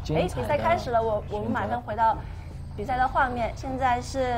比赛开始了，我们马上回到比赛的画面。现在是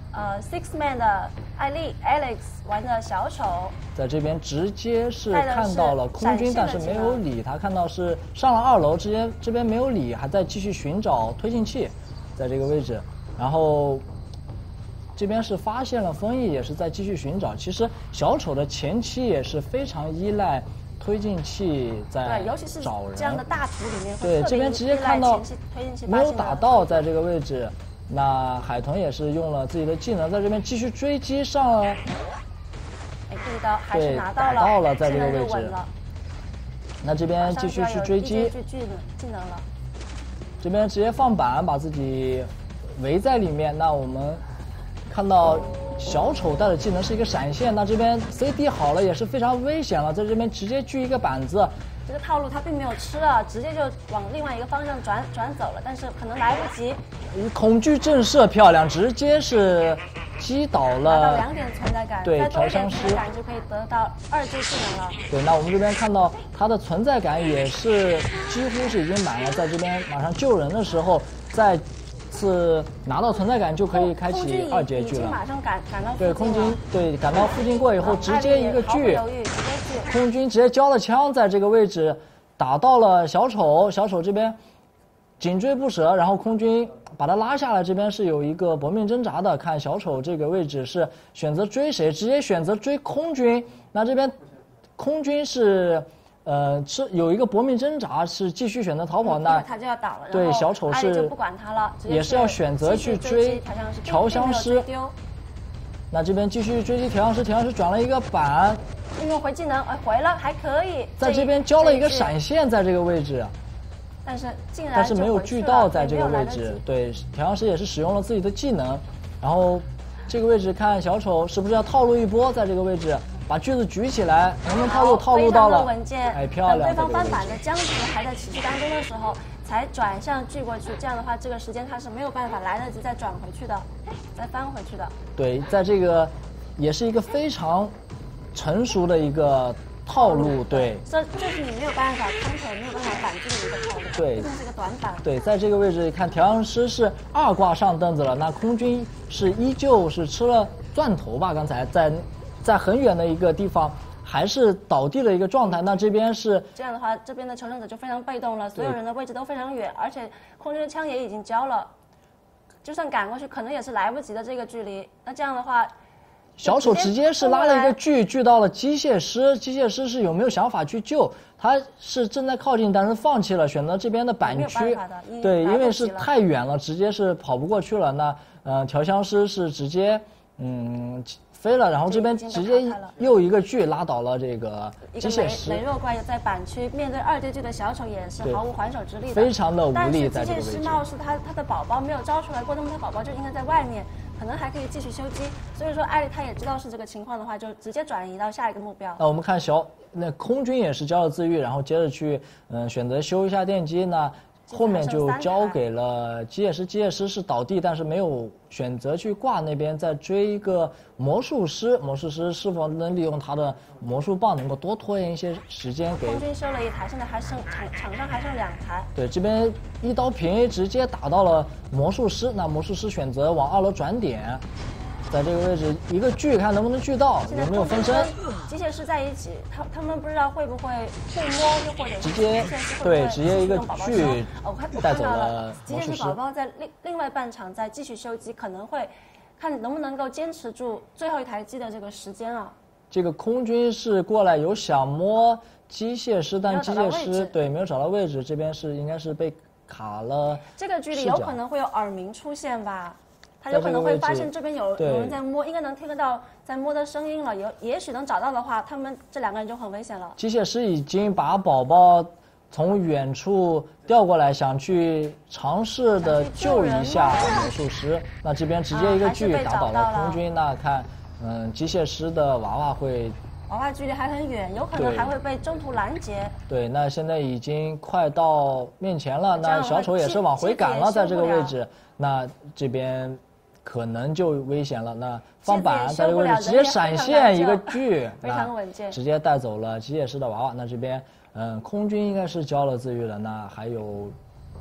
Six Man 的艾丽 Alex 玩的小丑， 在这边直接是看到了空军，但是没有理他，看到是上了2楼，直接这边没有理，还在继续寻找推进器，在这个位置，然后这边是发现了风翼，也是在继续寻找。其实小丑的前期也是非常依赖推进器在对，尤其是找人这样的大图里面， 对，这边直接看到没有打到，在这个位置，那海豚也是用了自己的技能，在这边继续追击上了。 哎，这一刀还是拿到了， 了， 在这个位置。那这边继续去追击， 技能了。 这边直接放板，把自己围在里面。那我们看到小丑带的技能是一个闪现，那这边 CD 好了也是非常危险了，在这边直接锯一个板子。 这个套路他并没有吃啊，直接就往另外一个方向转走了，但是可能来不及。 恐惧震慑漂亮，直接是击倒了。 拿到2点存在感， 对， 再多一点调香师存在感就可以得到2技技能了。 对，那我们这边看到他的存在感也是几乎是已经满了，在这边马上救人的时候，再次拿到存在感就可以开启2阶锯了。 马上赶到附近了。 对，空军对赶到附近过以后，直接一个锯，空军直接交了枪，在这个位置打到了小丑，小丑这边紧追不舍，然后空军把他拉下来，这边是有一个搏命挣扎的，看小丑这个位置是选择追谁，直接选择追空军。那这边空军是是有一个搏命挣扎，是继续选择逃跑，那他就要倒了。 对，小丑是就不管他了， 也是要选择去追调香师。那这边继续追击调香师，调香师转了一个板， 运用回技能，回了还可以， 在这边交了一个闪现，在这个位置。 但是竟然但是没有锯到，在这个位置。对，调香师也是使用了自己的技能，然后这个位置看小丑是不是要套路一波，在这个位置把锯子举起来，能不能套路？套路到了， 稳健， 哎，漂亮！ 等对方翻板的僵局还在持续当中的时候，才转向锯过去。这样的话，这个时间他是没有办法来得及再转回去的，再翻回去的。 对，在这个也是一个非常成熟的一个套路，对， 这就是你没有办法counter，没有办法反击的一个套路。 对， 毕竟是个短板。 对，在这个位置看调香师是2挂上凳子了，那空军是依旧是吃了钻头吧？刚才在很远的一个地方还是倒地的一个状态。那这边是这样的话，这边的求生者就非常被动了，所有人的位置都非常远，而且空军的枪也已经交了，就算赶过去可能也是来不及的这个距离。那这样的话。 小丑直接是拉了一个锯到了机械师，机械师是有没有想法去救？他是正在靠近，但是放弃了，选择这边的板区。对，因为是太远了，直接是跑不过去了。那调香师是直接飞了，然后这边直接又一个锯拉倒了这个机械师。 羸弱怪在板区面对2阶锯的小丑也是毫无还手之力的， 非常的无力在这个位置。 但是机械师貌似他的宝宝没有招出来过，那么他宝宝就应该在外面。可能还可以继续修机，所以说艾丽她也知道是这个情况的话，就直接转移到下一个目标。 那我们看那空军也是交了自愈，然后接着去选择修一下电机，那后面就交给了机械师，机械师是倒地，但是没有选择去挂那边，再追一个魔术师，魔术师是否能利用他的魔术棒能够多拖延一些时间给。 空军修了1台，现在还剩场上还剩2台。 对，这边一刀平直接打到了魔术师，那魔术师选择往2楼转点，在这个位置一个锯看能不能锯到，有没有分身。 机械师在一起，他们不知道会不会互摸，又或者直接对直接一个锯带走了机械师宝宝在另外半场再继续修机，可能会看能不能够坚持住最后1台机的这个时间啊。 这个空军是过来有想摸机械师，但机械师对没有找到位置，这边是应该是被卡了。 这个距离有可能会有耳鸣出现吧？他有可能会发现这边有人在摸，应该能听得到在摸的声音了。也许能找到的话，他们这2个人就很危险了。 机械师已经把宝宝从远处调过来，想去尝试的救一下魔术师。那这边直接一个锯打倒了空军。那看，机械师的娃娃距离还很远，有可能还会被中途拦截。 对，那现在已经快到面前了，那小丑也是往回赶了，在这个位置，那这边可能就危险了。那放板在这个位置直接闪现一个锯， 非常稳健， 直接带走了机械师的娃娃。那这边空军应该是交了自愈了，那还有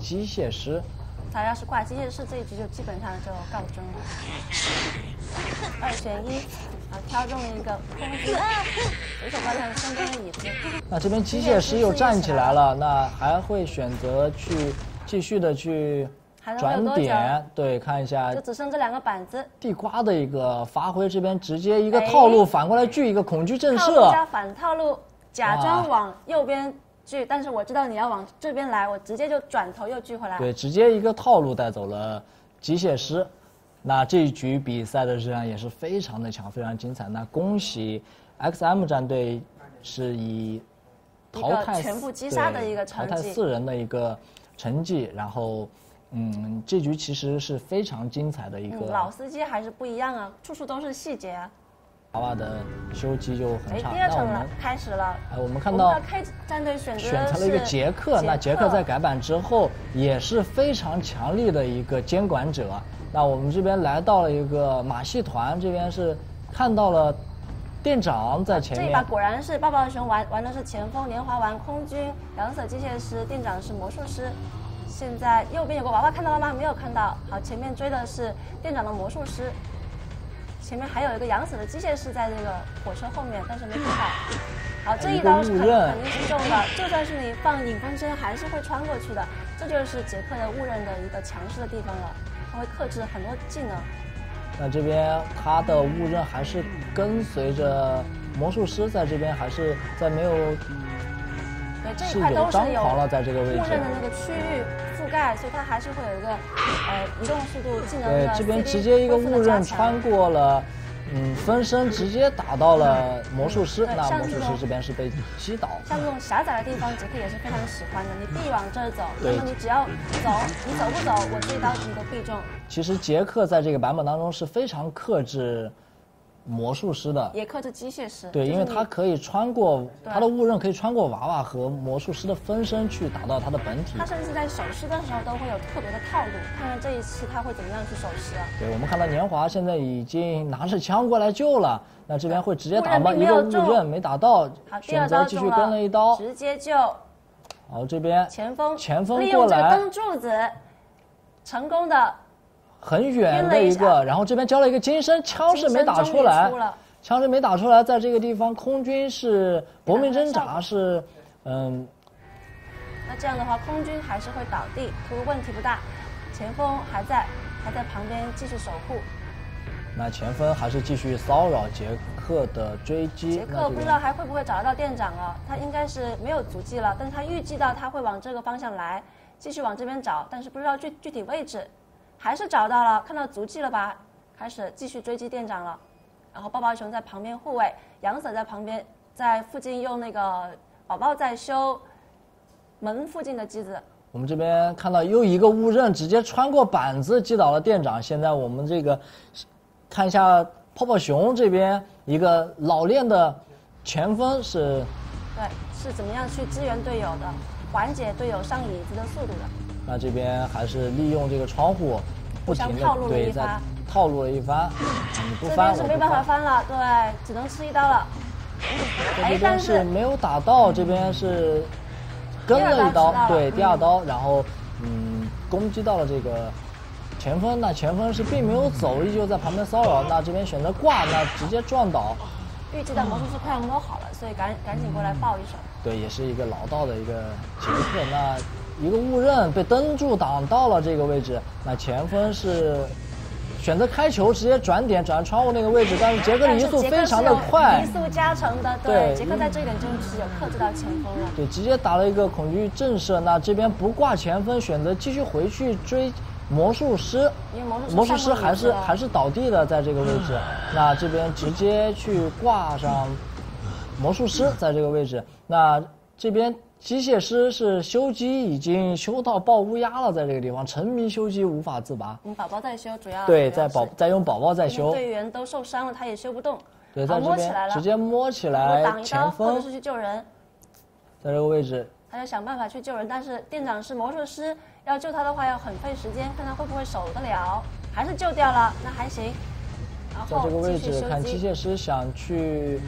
机械师。 他要是挂机械师，这一局就基本上就告终了。2选1，挑中了一个空子，随手挂上身边的椅子。 那这边机械师又站起来了，那还会选择去继续的去转点，对，看一下， 就只剩这2个板子。 地瓜的一个发挥，这边直接一个套路反过来锯一个恐惧震慑， 套路加反套路，假装往右边锯，但是我知道你要往这边来，我直接就转头又锯回来。 对，直接一个套路带走了机械师。那这一局比赛的质量也是非常的强，非常精彩。那恭喜 XM 战队是以淘汰全部击杀的一个成绩， 淘汰4人的一个成绩，然后。这局其实是非常精彩的一个。 老司机还是不一样啊，处处都是细节啊。 娃娃的修机就很差。 第2场了，开始了。 我们看到 K 战队选择了一个杰克，那杰克在改版之后也是非常强力的一个监管者。那我们这边来到了一个马戏团，这边是看到了店长在前面。 这一把果然是抱抱熊玩的是前锋，年华玩空军，杨色机械师，店长是魔术师。现在右边有个娃娃，看到了吗？没有看到。好，前面追的是店长的魔术师，前面还有一个养死的机械师在这个火车后面，但是没看到。好，这一刀是肯定是中的，就算是你放影分身，还是会穿过去的。这就是杰克的误认的一个强势的地方了，他会克制很多技能。 那这边他的误认还是跟随着魔术师，在这边还是在没有。 对，这一块都是有误认的那个区域覆盖，所以它还是会有一个移动速度技能的。 对，这边直接一个误认穿过了，分身直接打到了魔术师，那魔术师这边是被击倒。 像这种狭窄的地方，杰克也是非常喜欢的。你必往这儿走，那么你只要走，你走不走，我这一刀你都必中。 其实杰克在这个版本当中是非常克制魔术师的， 也克制机械师。 对，因为他可以穿过他的误认，可以穿过娃娃和魔术师的分身去达到他的本体。 他甚至在手势的时候都会有特别的套路，看看这一次他会怎么样去手势啊？ 对，我们看到年华现在已经拿着枪过来救了，那这边会直接打吗？一个误认没打到，选择继续跟了一刀， 直接救。 好，这边前锋利用这个灯柱子，成功的。 很远的一个，然后这边交了一个金身，枪是没打出来，枪是没打出来，在这个地方空军是搏命挣扎，是那这样的话，空军还是会倒地，不过问题不大，前锋还在旁边继续守护。 那前锋还是继续骚扰杰克的追击。 杰克不知道还会不会找得到店长啊？他应该是没有足迹了，但他预计到他会往这个方向来，继续往这边找，但是不知道具体位置。还是找到了，看到足迹了吧？开始继续追击店长了。然后抱抱熊在旁边护卫，杨瑟在旁边，在附近用那个宝宝在修门附近的机子。 我们这边看到又一个误认，直接穿过板子击倒了店长。现在我们这个看一下泡泡熊这边一个老练的前锋是， 对，是怎么样去支援队友的，缓解队友上椅子的速度的。 那这边还是利用这个窗户，不停的对在套路了一番，你不翻这边是没办法翻了，对，只能吃一刀了。 这边是没有打到，这边是跟了一刀，对，第2刀，然后攻击到了这个前锋，那前锋是并没有走，依旧在旁边骚扰，那这边选择挂，那直接撞倒。 预计到魔术师快要摸好了，所以赶紧过来抱一手。 对，也是一个老道的一个杰克，那。一个误认被灯柱挡到了这个位置，那前锋是选择开球，直接转点转窗户那个位置，但是杰克的移速非常的快， 移速加成的，对，杰克在这一点就是有克制到前锋了， 对，直接打了一个恐惧震慑。那这边不挂前锋，选择继续回去追魔术师， 因为魔术师还是倒地的在这个位置，那这边直接去挂上魔术师在这个位置，那这边。机械师是修机已经修到爆乌鸦了，在这个地方沉迷修机无法自拔。 宝宝在修，主要对，在用宝宝在修。 队员都受伤了，他也修不动。 对，在这边直接摸起来前锋， 或者是去救人。 在这个位置， 他就想办法去救人，但是店长是魔术师，要救他的话要很费时间，看他会不会守得了。还是救掉了，那还行。然后在这个位置看机械师想去。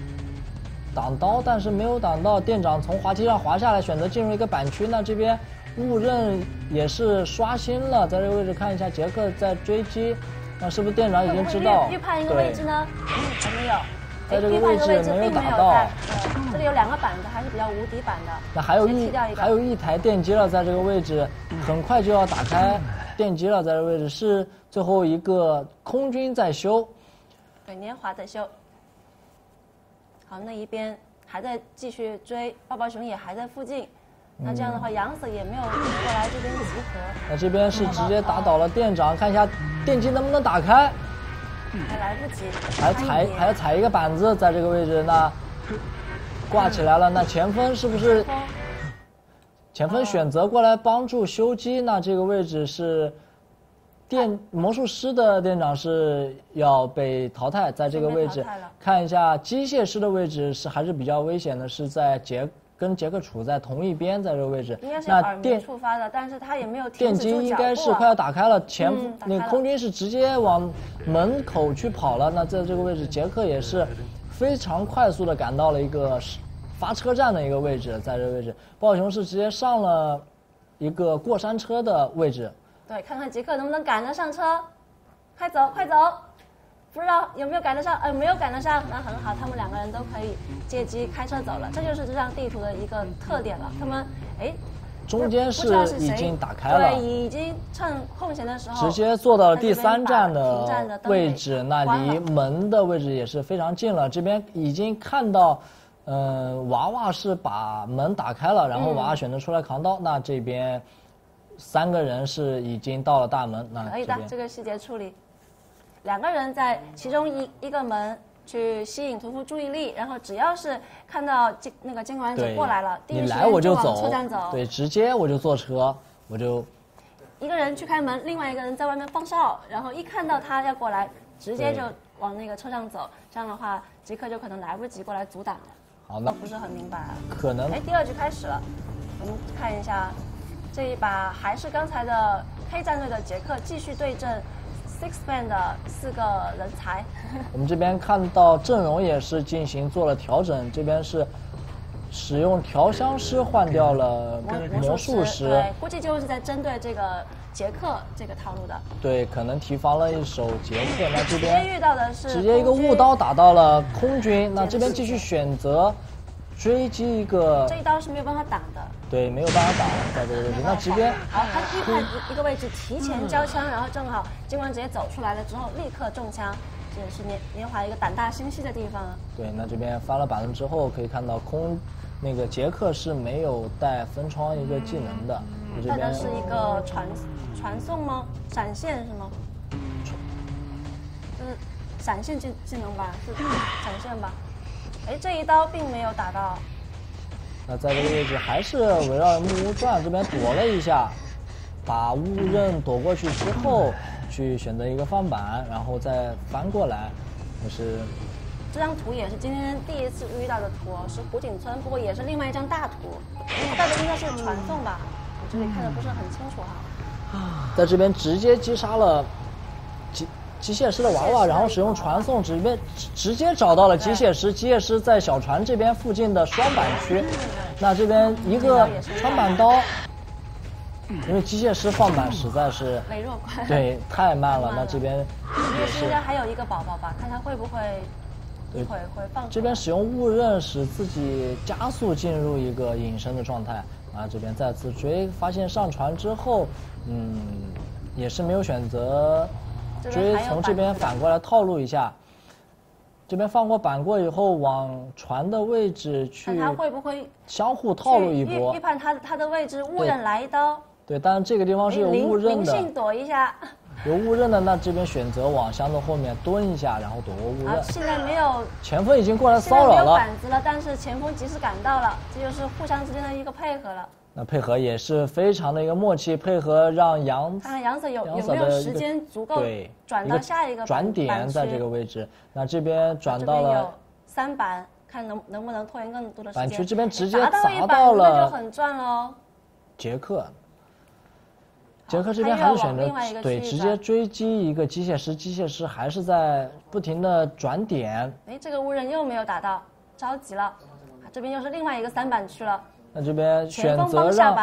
挡刀，但是没有挡到。店长从滑梯上滑下来，选择进入一个板区。那这边误认也是刷新了，在这个位置看一下杰克在追击，那是不是店长已经知道？ 预判一个位置呢？还没有。 在这个位置没有打到。 这里有2个板子，还是比较无敌版的。 那还有一台电机了，在这个位置很快就要打开电机了，在这个位置是最后一个空军在修。 对，年华在修。好，那一边还在继续追，抱抱熊也还在附近。那这样的话，杨子也没有过来这边集合。 那这边是直接打倒了店长，看一下电机能不能打开。 还来不及， 还要踩一个板子，在这个位置那挂起来了。那前锋是不是？前锋选择过来帮助修机，那这个位置是魔术师的店长是要被淘汰，在这个位置看一下机械师的位置是还是比较危险的，是在跟杰克处在同一边，在这个位置。 应该是耳鸣触发的，但是他也没有停止住脚步。电机应该是快要打开了，那个空军是直接往门口去跑了。那在这个位置，杰克也是非常快速的赶到了一个发车站的一个位置，在这个位置，暴熊是直接上了一个过山车的位置。 对，看看杰克能不能赶得上车，快走快走！不知道有没有赶得上？没有赶得上，那很好，他们2个人都可以借机开车走了。这就是这张地图的一个特点了。他们中间是已经打开了， 对，已经趁空闲的时候直接坐到了第3站的位置，那离门的位置也是非常近了。这边已经看到，娃娃是把门打开了，然后娃娃选择出来扛刀。那这边3个人是已经到了大门，那可以的，这个细节处理。2个人在其中一个门去吸引屠夫注意力，然后只要是看到那个监管者过来了，第一时间就往车站走。 对，直接我就坐车，我就一个人去开门，另外一个人在外面放哨，然后一看到他要过来，直接就往那个车上走。这样的话，杰克就可能来不及过来阻挡了。 好，那不是很明白。 可能。 第2局开始了，我们看一下，这一把还是刚才的黑战队的杰克继续对阵。Six-Man 的4个人才， 我们这边看到阵容也是做了调整，这边是使用调香师换掉了魔术师， 对，估计就是在针对这个杰克这个套路的。 对，可能提防了一手杰克，那这边遇到的是直接一个误刀打到了空军，那这边继续选择追击一个， 这一刀是没有办法挡的。 对，没有办法挡，在这个位置。那直接好，他预判一个位置提前交枪，然后正好监管直接走出来了之后立刻中枪，这也是年华一个胆大心细的地方。 对，那这边翻了板子之后可以看到那个杰克是没有带分窗一个技能的， 带的是一个传送吗？闪现是吗？就是闪现技能吧，是闪现吧？这一刀并没有打到。 那在这个位置还是围绕着木屋转，这边躲了一下，把误认躲过去之后，去选择一个放板，然后再翻过来，就是这张图也是今天第一次遇到的图，是湖景村，不过也是另外一张大图，带的应该是传送吧，我这里看的不是很清楚哈。 在这边直接击杀了机械师的娃娃，然后使用传送直接找到了机械师。机械师在小船这边附近的双板区，那这边一个穿板刀，因为机械师放板实在是羸弱快， 对，太慢了。那这边也是应该还有一个宝宝吧，看他会不会一会会放。 这边使用误认使自己加速进入一个隐身的状态，啊，这边再次追，发现上船之后，也是没有选择。追从这边反过来套路一下，这边放过板过以后，往船的位置去， 他会不会相互套路一波？ 预判他的位置，误认来一刀。 对，但是这个地方是有误认的， 灵性躲一下。 有误认的，那这边选择往箱子后面蹲一下，然后躲过误认。 现在没有前锋已经过来骚扰了， 没有板子了，但是前锋及时赶到了，这就是互相之间的一个配合了。 那配合也是非常的一个默契，配合让杨子有没有时间足够转到下一个转点，在这个位置。那这边转到了 3板，看能不能拖延更多的时间。 板区这边直接砸到了，那就很赚喽。 杰克这边还是选择对直接追击一个机械师，机械师还是在不停的转点。 这个误认又没有打到，着急了。这边又是另外一个3板区了。 那这边选择让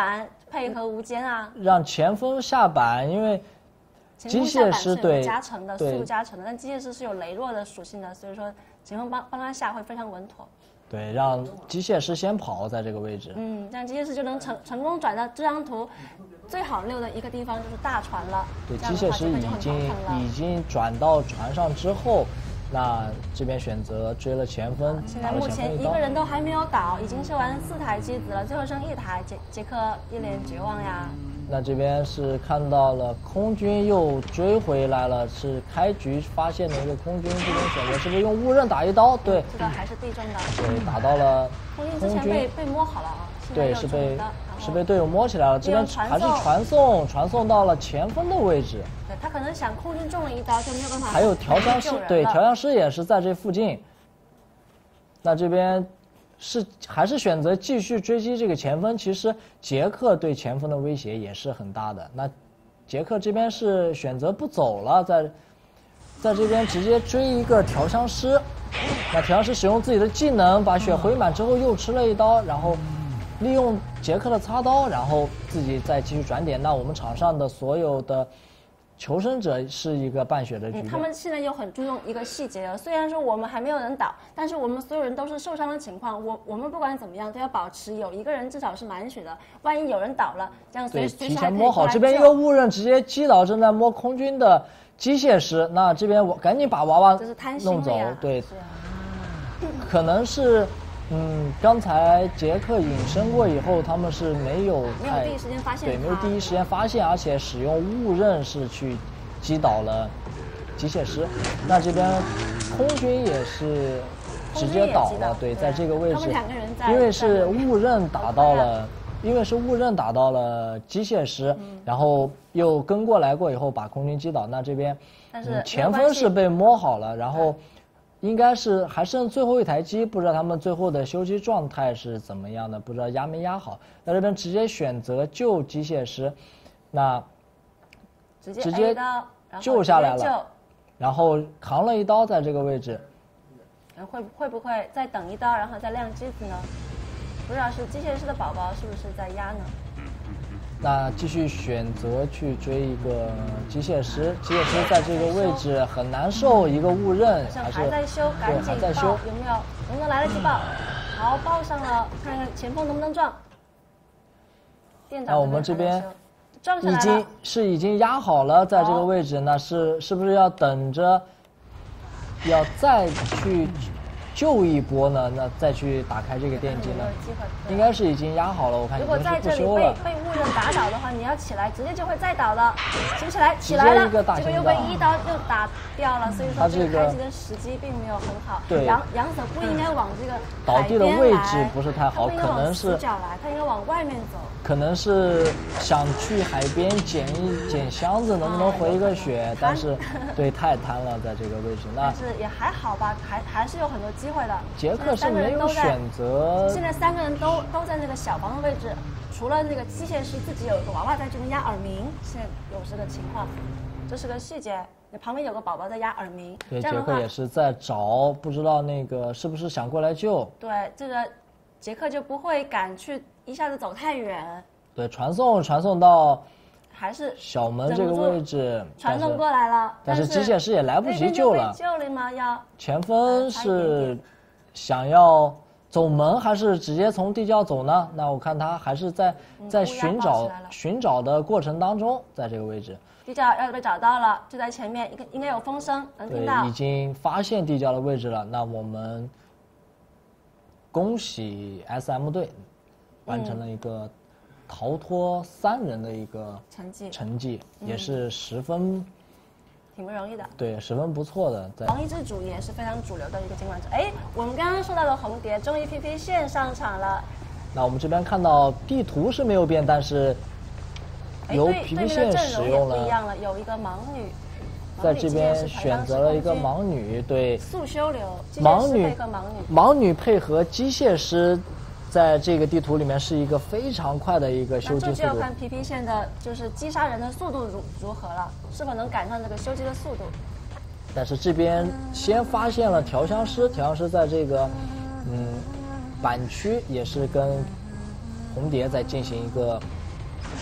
配合无间啊， 让前锋下板，因为机械师对加成的速度加成的，但机械师是有羸弱的属性的，所以说前锋帮他下会非常稳妥。 对，让机械师先跑在这个位置。 这样机械师就能成功转到这张图最好溜的一个地方，就是大船了。 对，机械师已经转到船上之后，那这边选择追了前锋。 现在目前一个人都还没有倒，已经射完4台机子了，最后剩1台，杰克一脸绝望呀。 那这边是看到了空军又追回来了，是开局发现的一个空军，这边选择是不是用误刃打一刀？对， 这个还是地震的。 对，打到了空军之前被摸好了啊。 对，是被队友摸起来了，这边还是传送到了前锋的位置。 对，他可能想空军中了一刀就没有办法。 还有调枪师，对，调枪师也是在这附近。那这边还是选择继续追击这个前锋。其实杰克对前锋的威胁也是很大的。那杰克这边是选择不走了，在这边直接追一个调枪师。那调枪师使用自己的技能把血回满之后又吃了一刀，然后利用杰克的擦刀，然后自己再继续转点。那我们场上的所有的求生者是一个半血的局面。 他们现在又很注重一个细节，虽然说我们还没有人倒，但是我们所有人都是受伤的情况，我们不管怎么样都要保持有一个人至少是满血的，万一有人倒了，这样随时提前摸好。这边一个误刃直接击倒正在摸空军的机械师，那这边我赶紧把娃娃弄走。对，可能是刚才杰克隐身过以后，他们是没有第一时间发现， 对，没有第一时间发现，而且使用误刃是去击倒了机械师。那这边空军也是直接倒了，对，在这个位置，因为是误刃打到了机械师，然后又跟过来过以后把空军击倒。那这边前锋是被摸好了，然后应该是还剩最后一台机，不知道他们最后的修机状态是怎么样的，不知道压没压好。那这边直接选择救机械师，那直接救下来了，然后扛了一刀在这个位置。 会不会再等一刀，然后再亮机子呢？不知道是机械师的宝宝是不是在压呢？ 那继续选择去追一个机械师，机械师在这个位置很难受，一个误刃还在修，赶紧报，有没有？能不能来得及报？好，报上了，看看前锋能不能撞。 那我们这边已经压好了，在这个位置，那是不是要等着要再去救一波呢？那再去打开这个电机呢？应该是已经压好了，我看已经是不修了。 如果在这里被误刃打倒的话，你要起来，直接就会再倒的。起不起来？起来了，结果又被一刀又打掉了，所以说这个开机的时机并没有很好。 对， 杨舍不应该往这个倒地的位置不是太好，可能是他应该往外面走。 可能是想去海边捡箱子，能不能回一个血？但是对，太贪了，在这个位置。 但是也还好吧，还是有很多机会的。 杰克是没有选择。 现在3个人都在那个小房的位置，除了那个机械师自己有一个娃娃在这边压耳鸣，现在有这个情况，这是个细节。旁边有个宝宝在压耳鸣。 对，杰克也是在找，不知道那个是不是想过来救。 对，这个杰克就不会敢去一下子走太远。 对，传送到还是小门这个位置， 传送过来了， 但是机械师也来不及救了。 救了吗？要前锋是想要走门还是直接从地窖走呢？那我看他还是在寻找的过程当中，在这个位置。 地窖要被找到了，就在前面，应该有风声，能听到。 对，已经发现地窖的位置了。那我们恭喜 SM 队完成了一个逃脱3人的一个成绩，也是挺不容易的。 对，十分不错的。 黄衣之主也是非常主流的一个监管者。哎，我们刚刚说到的红蝶终于 PP 线上场了。 那我们这边看到地图是没有变，但是由 PP 线使用了。 不一样了，有一个盲女， 在这边选择了一个盲女，对， 速修流， 盲女配合机械师。在这个地图里面是一个非常快的一个修机速度。 那就要看 PP 线的就是击杀人的速度如何了，是否能赶上这个修机的速度。 但是这边先发现了调香师在这个板区也是跟红蝶在进行一个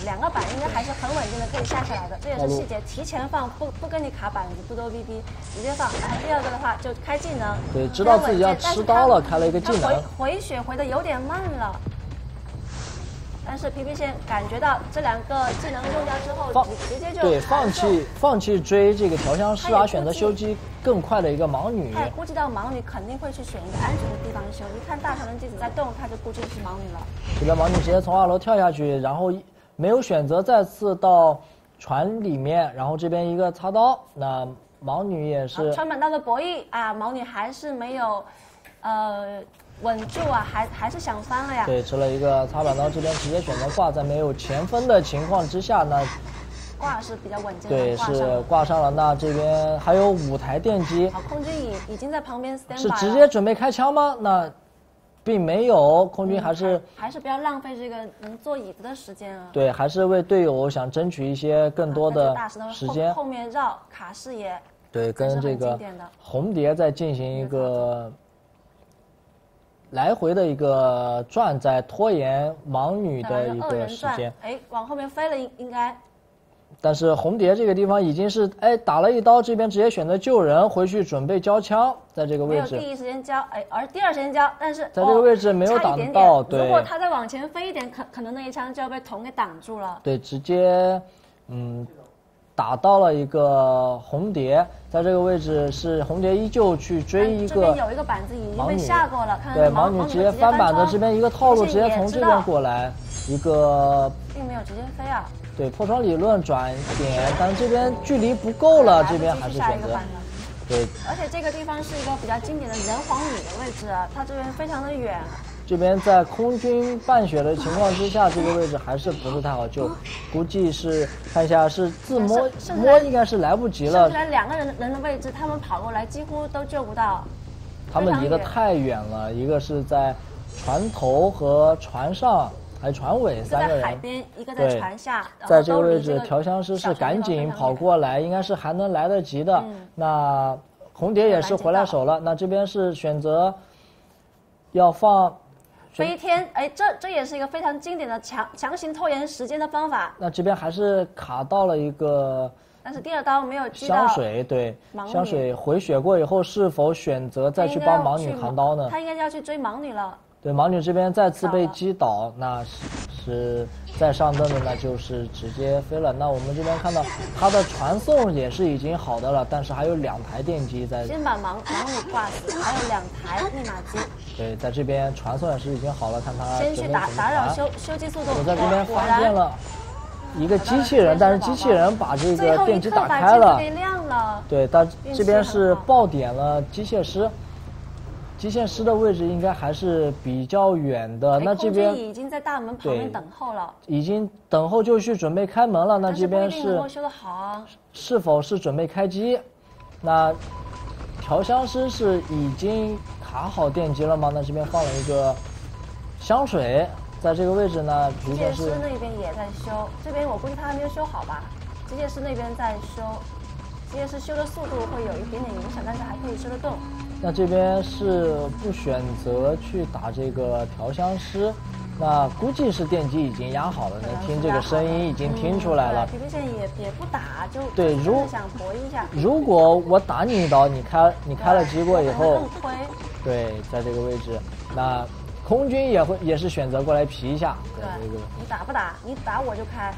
2个板应该还是很稳定的，可以下下来的。这也是细节，提前放，不跟你卡板子，不兜逼逼，直接放。然后第二个的话就开技能， 对，知道自己要吃刀了，开了一个技能。 回血回的有点慢了。但是皮皮仙感觉到这2个技能用掉之后，直接就对放弃追这个调香师，而选择修机更快的一个盲女。 他也估计到盲女肯定会去选一个安全的地方修，一看大长人机子在动，他就估计是盲女了。 这边盲女直接从2楼跳下去，然后没有选择再次到船里面，然后这边一个擦刀，那盲女也是川本道的博弈啊，盲女还是没有，稳住啊，还是想翻了呀。 对，吃了一个擦板刀，这边直接选择挂，在没有前分的情况之下，那挂是比较稳健的。 对，是挂上了。那这边还有5台电机。 好，空军已经在旁边 stand by 是直接准备开枪吗？那并没有，空军还是不要浪费这个能坐椅子的时间啊。 对，还是为队友想争取一些更多的时间。 后面绕卡视野。 对，跟这个红蝶在进行一个来回的一个转，在拖延盲女的一个时间。 哎，往后面飞了应该。 但是红蝶这个地方已经是打了一刀，这边直接选择救人，回去准备交枪，在这个位置没有第一时间交，而第二时间交，但是在这个位置没有挡到。对， 如果他再往前飞一点，可能那一枪就要被桶给挡住了。 对，直接打到了一个红蝶，在这个位置是红蝶依旧去追一个。 这边有一个板子已经被下过了，看对，盲女直接翻板子，这边一个套路直接从这边过来，一个并没有直接飞啊。 对，破窗理论转点，但这边距离不够了，这边还是选择。对， 而且这个地方是一个比较经典的人皇女的位置啊，它这边非常的远。 这边在空军半血的情况之下，这个位置还是不是太好救，估计是看一下是自摸应该是来不及了。 甚至2个人的位置，他们跑过来几乎都救不到。 他们离得太远了，一个是在船头和船上。还船尾3个人， 一个在海边，一个在船下， 在这个位置，调香师是赶紧跑过来，应该是还能来得及的。那红蝶也是回来手了，那这边是选择要放飞天，这也是一个非常经典的强行拖延时间的方法。 那这边还是卡到了一个， 但是第2刀没有击到香水，对，香水回血过以后，是否选择再去帮盲女扛刀呢？ 他应该要去追盲女了。 对，盲女这边再次被击倒，那是再上灯的，那就是直接飞了。那我们这边看到他的传送也是已经好的了，但是还有2台电机在。 先把盲女挂死，还有2台密码机。 对，在这边传送也是已经好了，看他先去打扰修机速度。 我在这边发现了一个机器人，但是机器人把这个电机打开了。 给亮了。 对，但这边是爆点了机械师。机械师的位置应该还是比较远的，那这边已经在大门旁边等候了， 已经等候就绪准备开门了。那这边是修得好啊， 是否是准备开机？那调香师是已经卡好电机了吗？那这边放了一个香水，在这个位置呢， 机械师那边也在修，这边我估计他还没有修好吧？机械师那边在修，机械师修的速度会有一点点影响，但是还可以修得动。 那这边是不选择去打这个调香师，那估计是电机已经压好了，能听这个声音已经听出来了。 皮皮线也不打，就对， 想搏一下。 如果我打你一刀，你开了机过以后， 更亏。 对，在这个位置，那空军也是选择过来皮一下。 对，你打不打？你打我就开。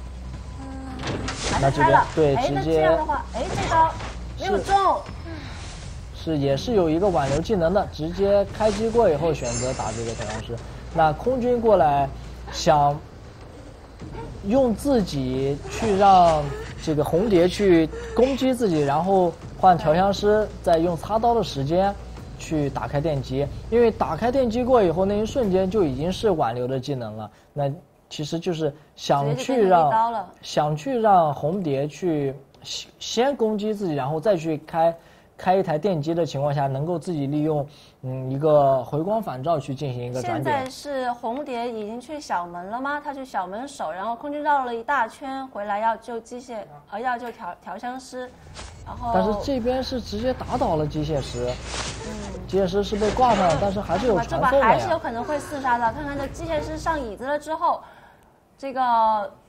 那这边对直接。 这样的话，这刀没有中。 也是有一个挽留技能的，直接开机过以后选择打这个调香师。那空军过来想用自己去让这个红蝶去攻击自己，然后换调香师再用擦刀的时间去打开电机，因为打开电机过以后那一瞬间就已经是挽留的技能了。那其实就是想去让红蝶去先攻击自己，然后再去开一台电机的情况下，能够自己利用一个回光返照去进行一个转点。 现在是红蝶已经去小门了吗？他去小门守，然后空军绕了一大圈回来要救机械，要救调香师，然后但是这边是直接打倒了机械师，机械师是被挂上了，但是还是有传送的呀。 还是有可能会4杀的。看看这机械师上椅子了之后，这个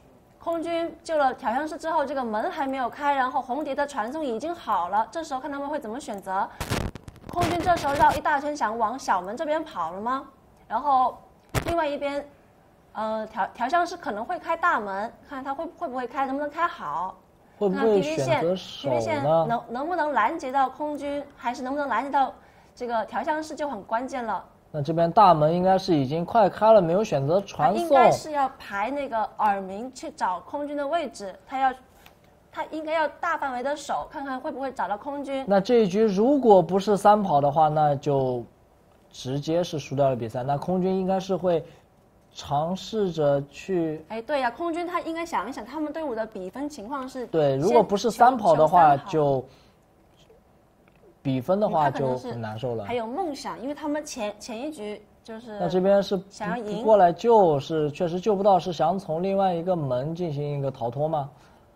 空军救了调香师之后，这个门还没有开，然后红蝶的传送已经好了，这时候看他们会怎么选择。空军这时候绕一大圈，想往小门这边跑了吗？然后另外一边，调香师可能会开大门，看他会不会开，能不能开好。 会不会选择守呢？ 能不能拦截到空军，还是能不能拦截到这个调香师就很关键了。 那这边大门应该是已经快开了，没有选择传送。 应该是要排那个耳鸣去找空军的位置，他应该要大范围的守，看看会不会找到空军。 那这一局如果不是3跑的话，那就直接是输掉了比赛。那空军应该是会尝试着去。 对呀，空军他应该想一想，他们队伍的比分情况是。 对，如果不是3跑的话，就比分的话就很难受了。 还有梦想，因为他们前一局就是。 那这边是想要赢过来救，是确实救不到，是想从另外一个门进行一个逃脱吗？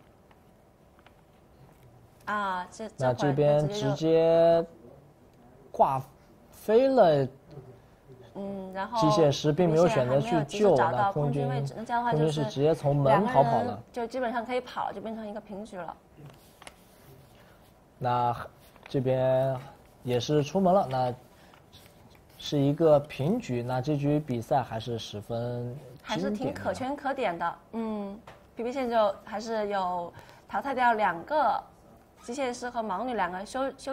那这边直接挂飞了。 然后机械师并没有选择去救，那空军位置，那这样的话就是直接从门逃跑了， 就基本上可以跑，就变成一个平局了。 那这边也是出门了，那是一个平局，那这局比赛还是十分还是挺可圈可点的。PP 线就还是有淘汰掉2个机械师和盲女2个休